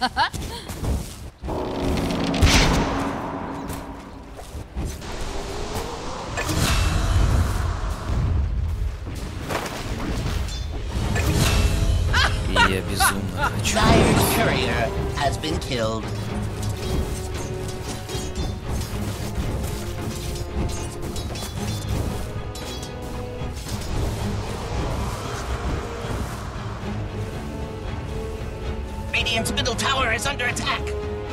Я безумно хочу. Dire's courier has been killed. Radiant's middle tower is under attack.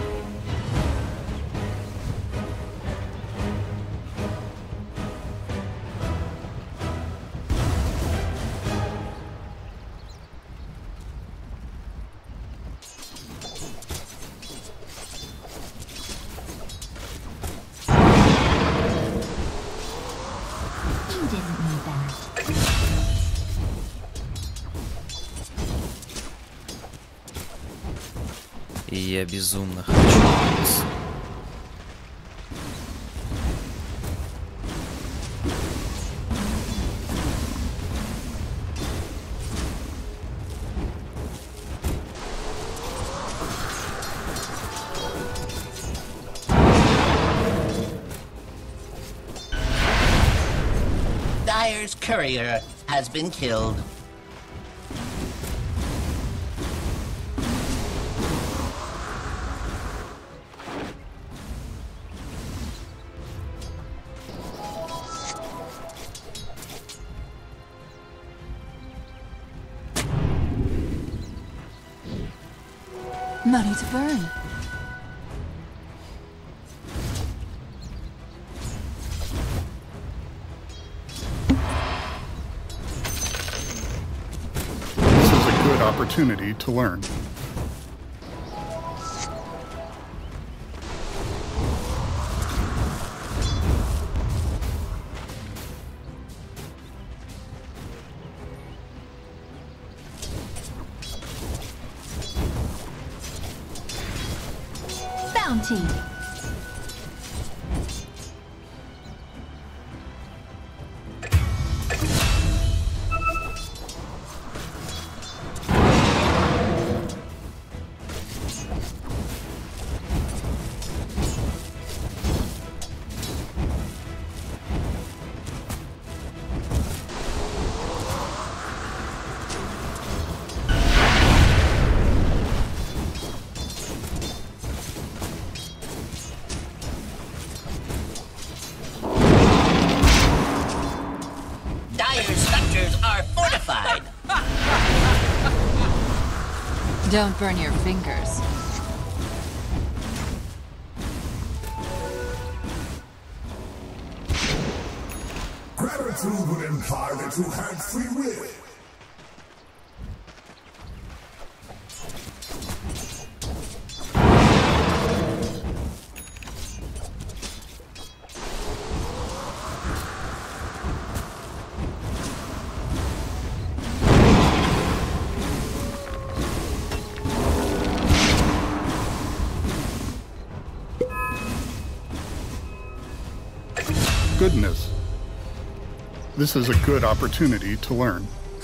Я безумно хочу. Dire's courier has been killed. Money to burn. This is a good opportunity to learn. Bounty. Don't burn your fingers. Gratitude would imply that you had free will. Goodness. This is a good opportunity to learn.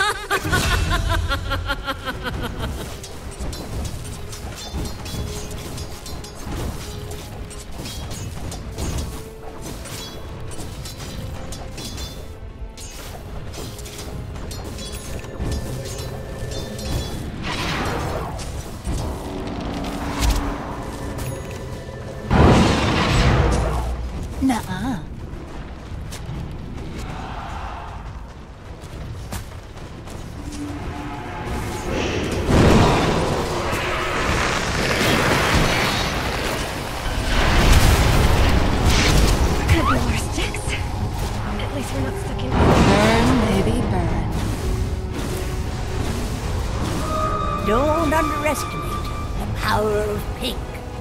Nuh-uh. Don't underestimate the power of pink.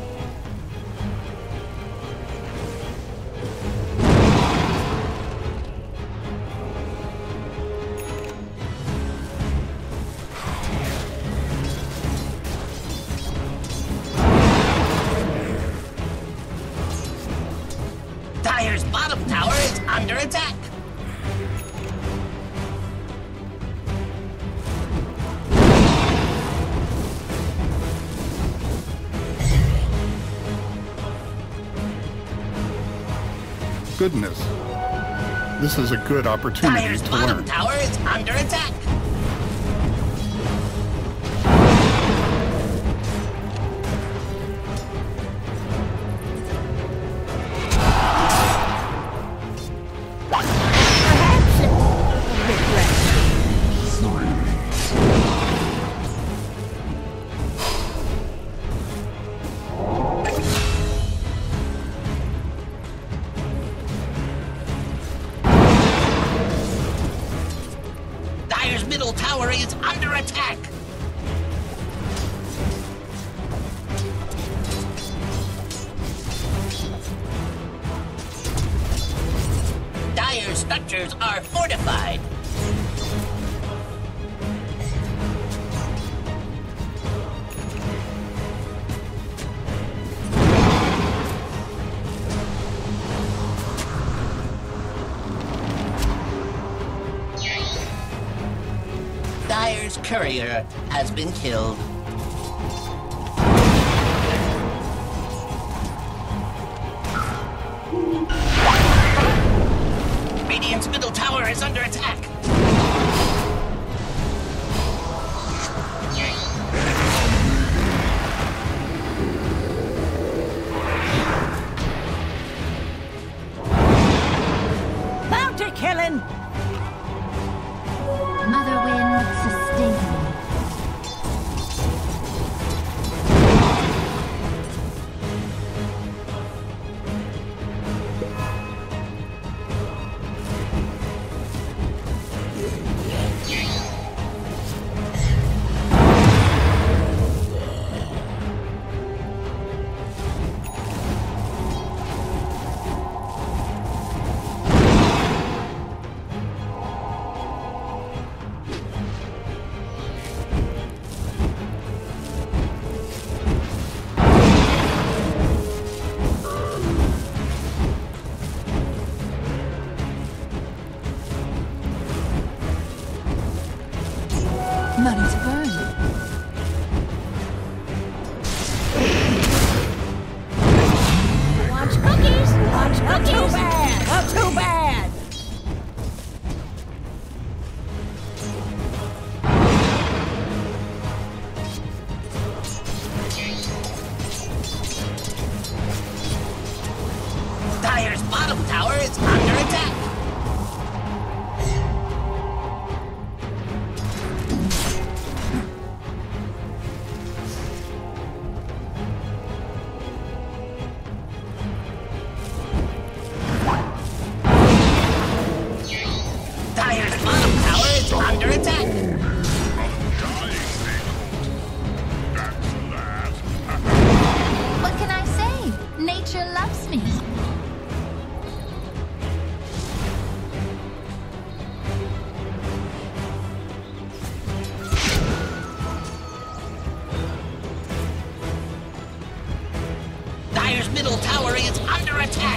Dire's bottom tower is under attack. goodness. This is a good opportunity Dire's to bottom learn. tower is under attack. Dire's middle tower is under attack. Dire's structures are fortified. Dire's courier has been killed. Radiant's middle tower is under attack. Bounty killing! Mother Wind, sustain me. Money to burn. Watch cookies! Watch cookies! Not too bad! Not too bad! Dire's bottom tower is under attack. Dire's bottom tower is under attack. What can I say? Nature loves me. Dire's middle tower is under attack.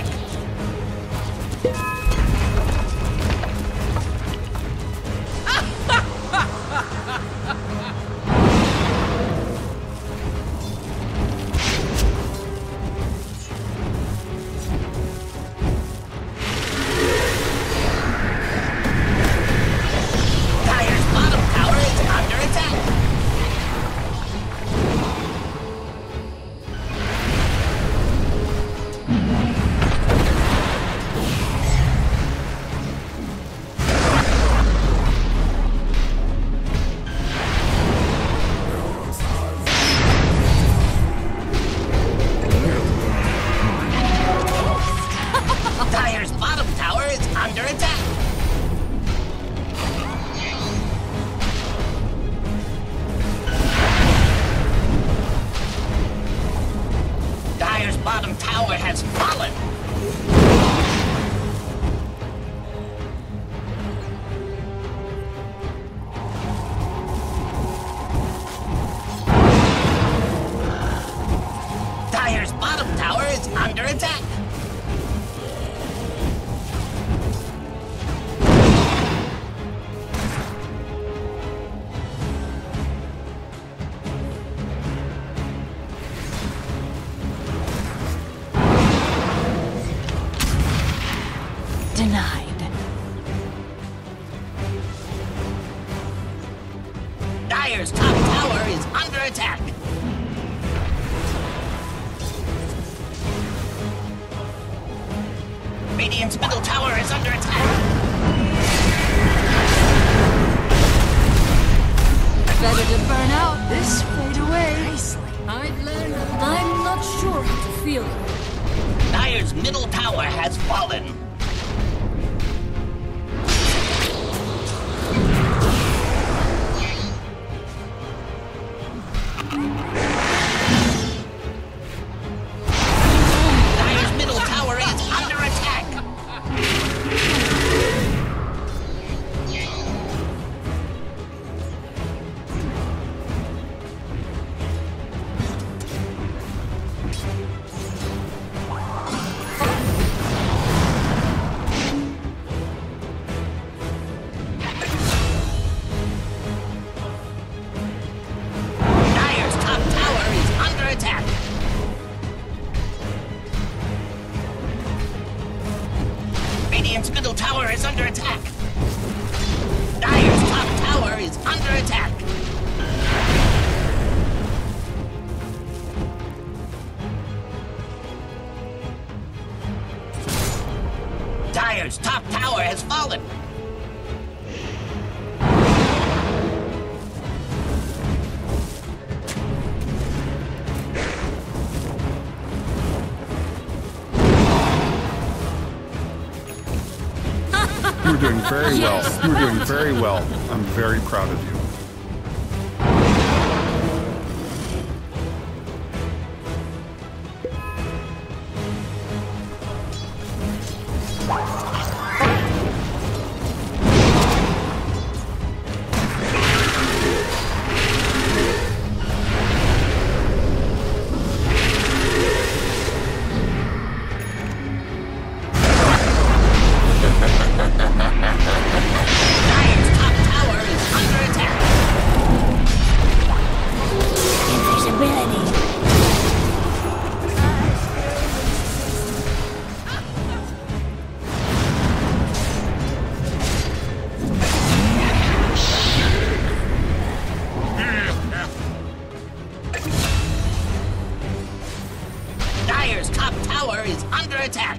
Dire's bottom tower is under attack. Denied. Dire's top tower is under attack. Radiant's middle tower is under attack. Better to burn out this fade away. I've learned I'm not sure how to feel it. Dire's middle tower has fallen. Dire's middle tower is under attack. Dire's top tower is under attack. Radiant's middle tower is under attack. Dire's top tower is under attack. Dire's top tower has fallen. You're doing very well. You're doing very well. I'm very proud of you. Dire's top tower is under attack. Invisibility. Dire's top tower is under attack.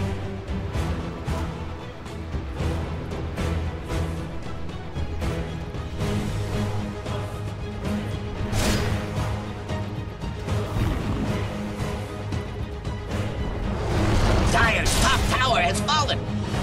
Dire's top tower has fallen.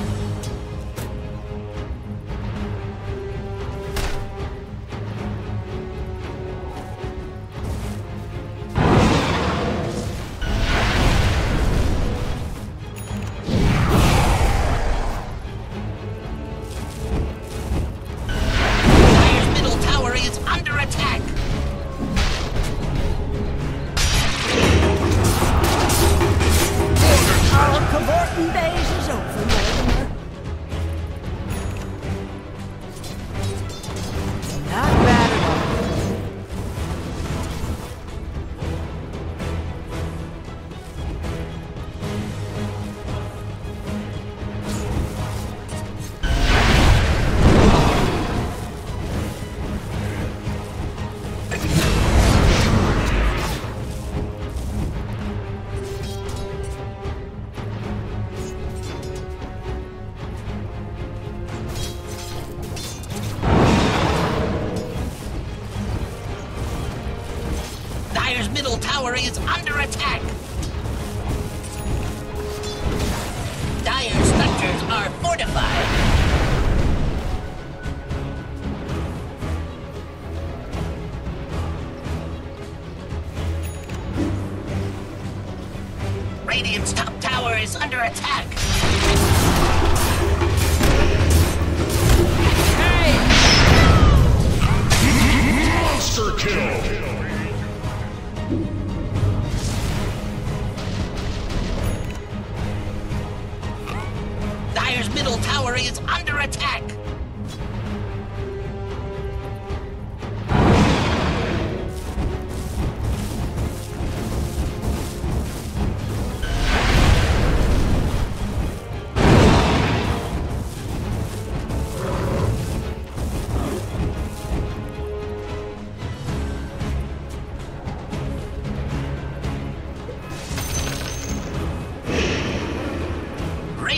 Dire's middle tower is under attack. Our cavorting days is over, Mortimer. Not bad at all. Dire's middle tower is under attack. Dire's structures are fortified. Radiant's top tower is under attack. Monster kill! Dire's middle tower is under attack.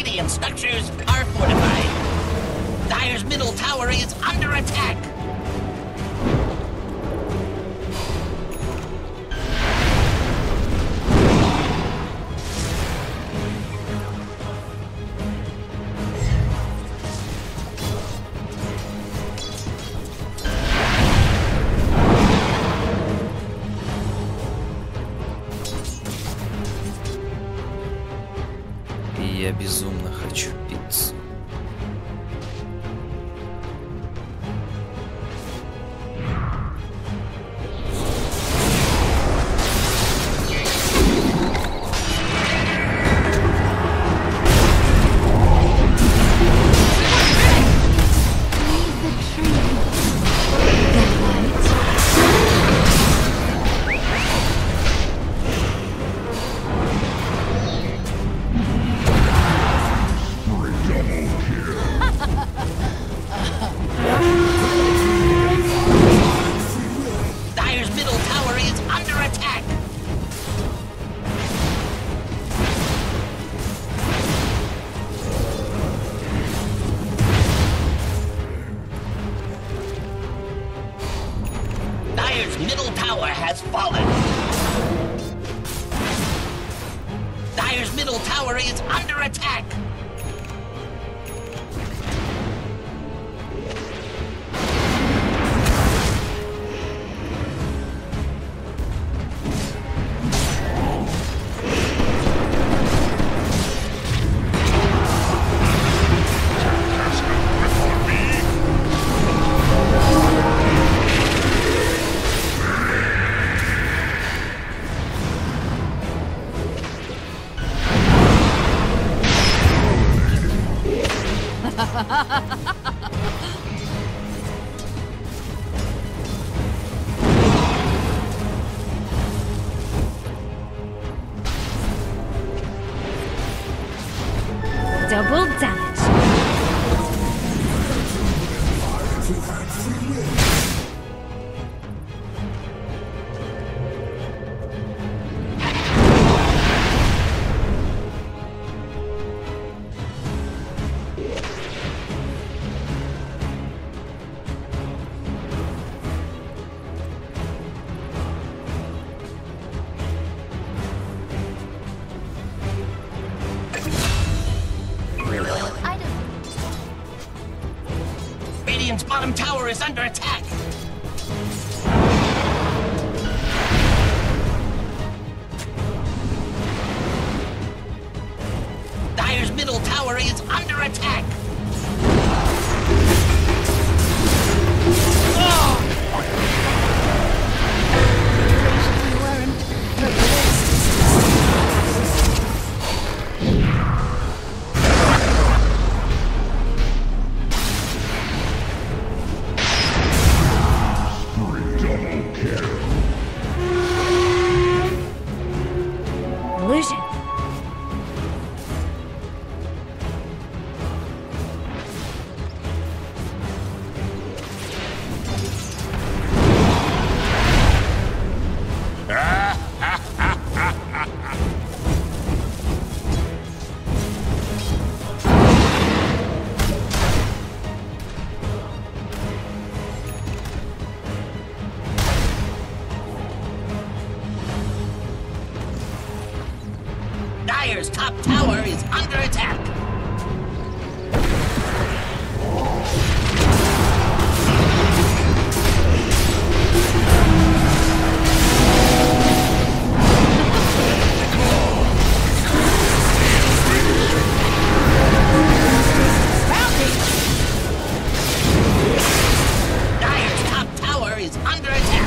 Radiant structures are fortified. Dire's middle tower is under attack. Я безумно хочу пиццу. Leave the tree. The light. Dire's middle tower is under attack. Dire's middle tower has fallen. Dire's middle tower is under attack. Double damage. Item. Radiant's bottom tower is under attack. Dire's middle tower is under attack. Illusion. Dire's top tower is under attack. Dire's top tower is under attack.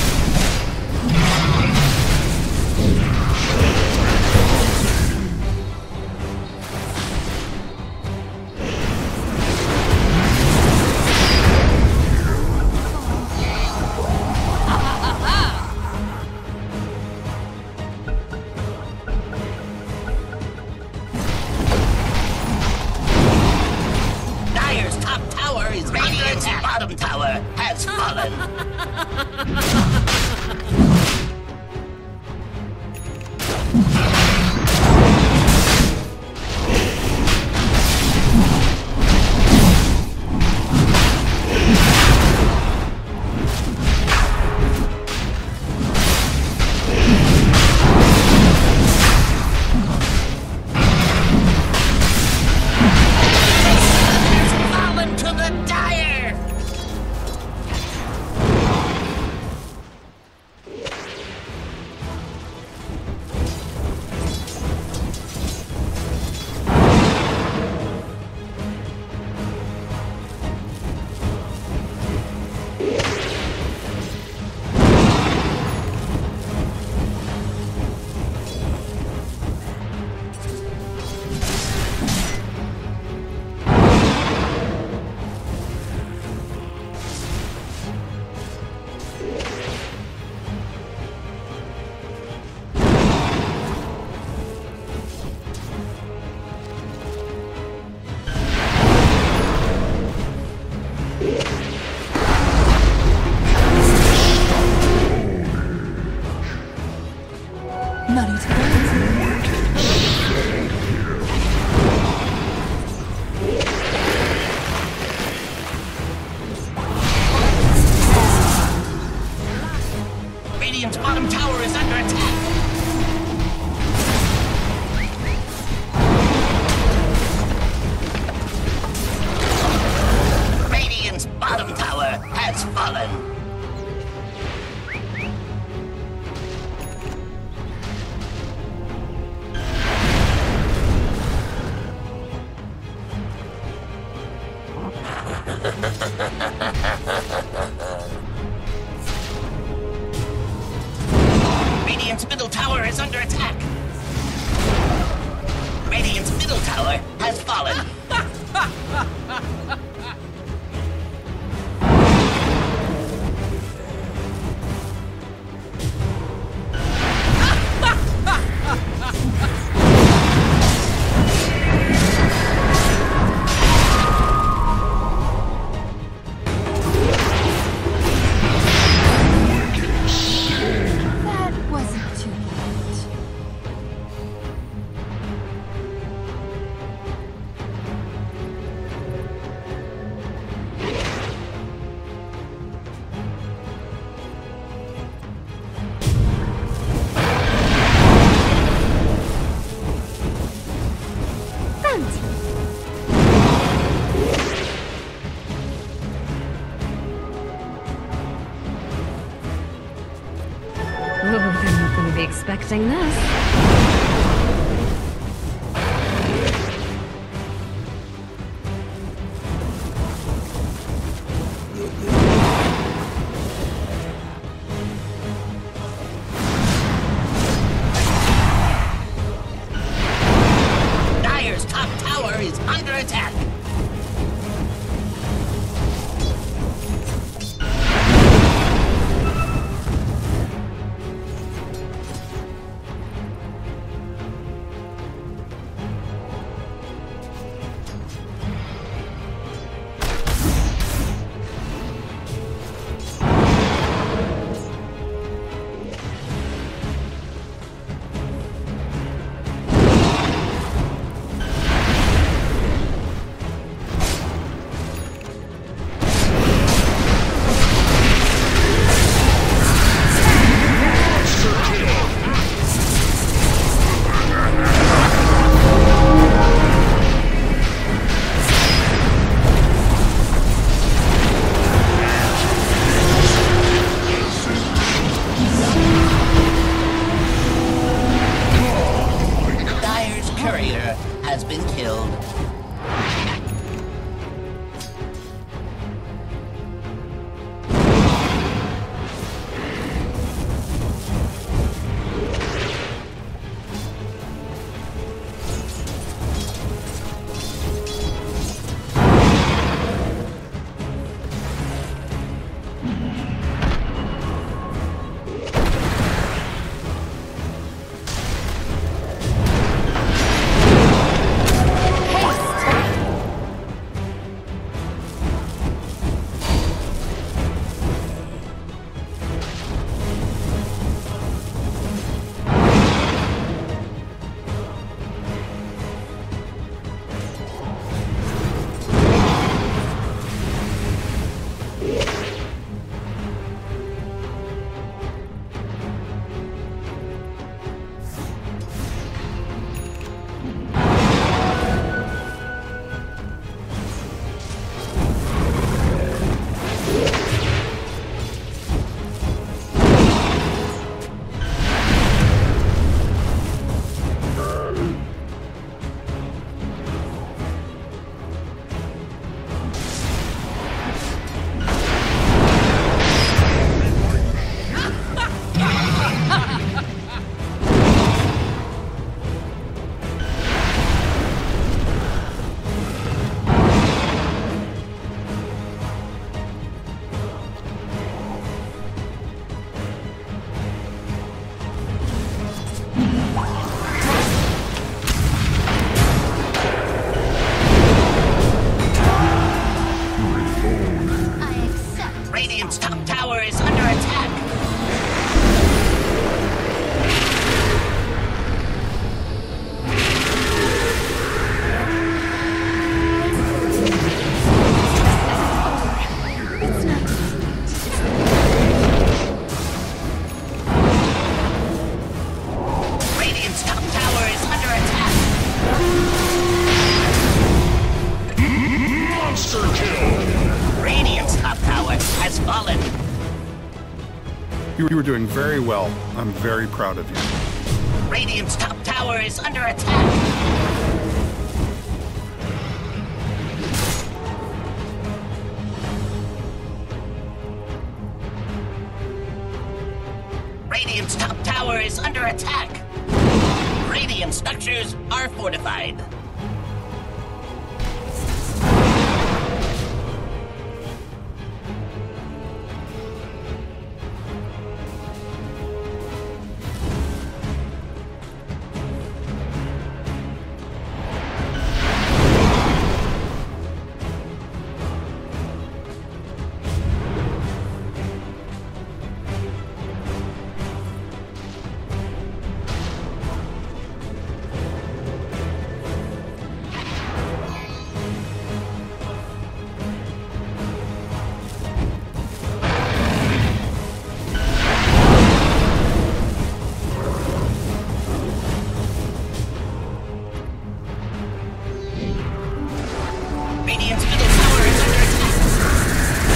Dire's top tower is under attack. Bottom tower has fallen. Radiant's middle tower is under attack. Radiant's middle tower has fallen. That wasn't too bad. Oh, I'm not gonna be expecting this. Dire's top tower is under attack. Dire's courier has been killed. Radiant's top tower is under attack. Radiant's top tower is under attack. Monster kill! Radiant's top tower has fallen. You were doing very well. I'm very proud of you. Radiant's top tower is under attack. are fortified. Radiant's middle tower is under attack.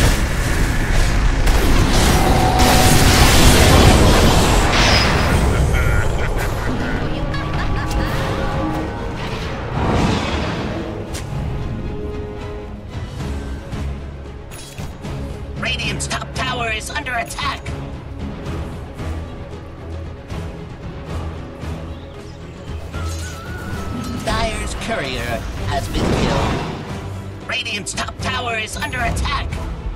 Radiant's top tower is under attack. Dire's courier has been killed. Radiant's top tower is under attack.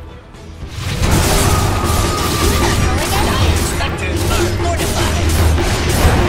Dire's sectors are fortified.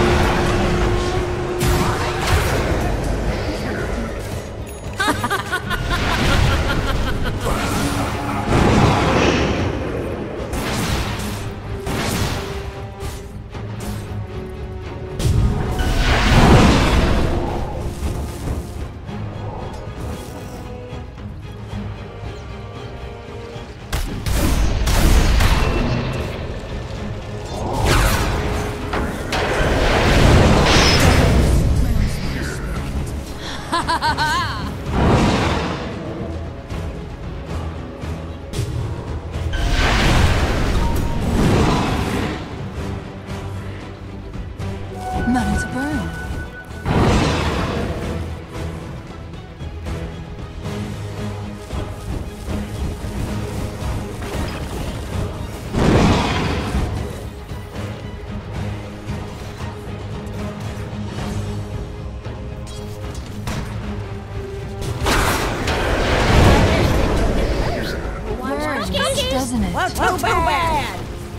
Money to burn. Burns, doesn't it? What's too bad?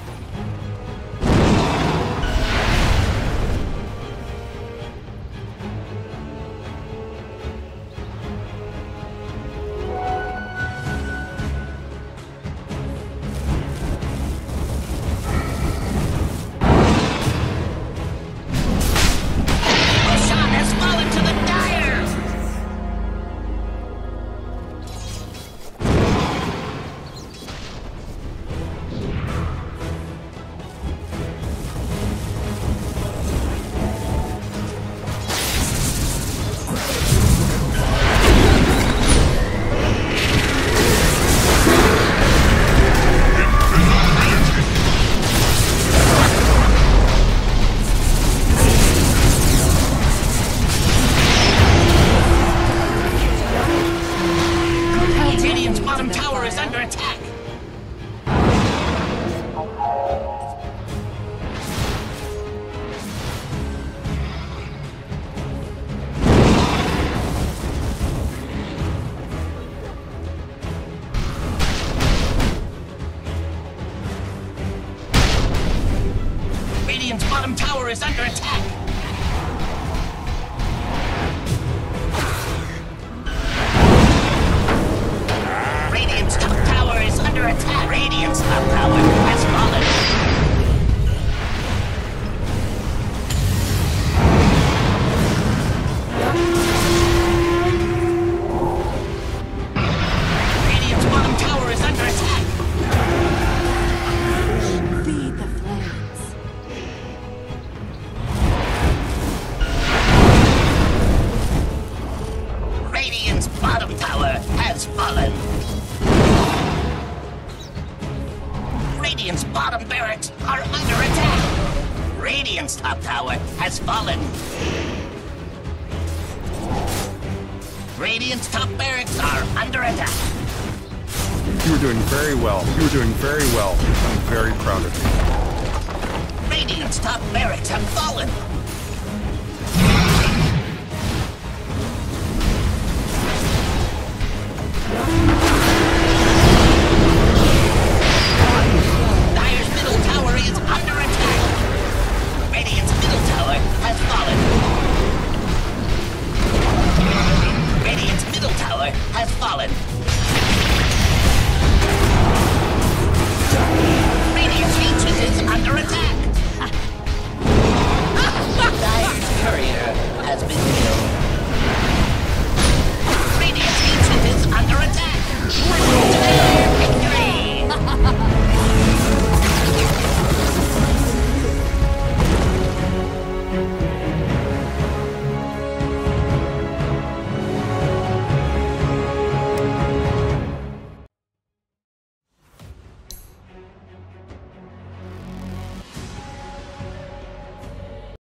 Roshan has fallen to the Dire. Radiant's bottom tower is under attack. Radiant's bottom tower is under attack. Radiant's top tower is under attack. Radiant's top tower has fallen. Radiant's bottom tower is under attack. Feed the flames. Radiant's bottom tower has fallen. Radiant's bottom barracks are under attack. Radiant's top tower has fallen. Radiant's top barracks are under attack. You were doing very well. You were doing very well. I'm very proud of you. Radiant's top barracks have fallen.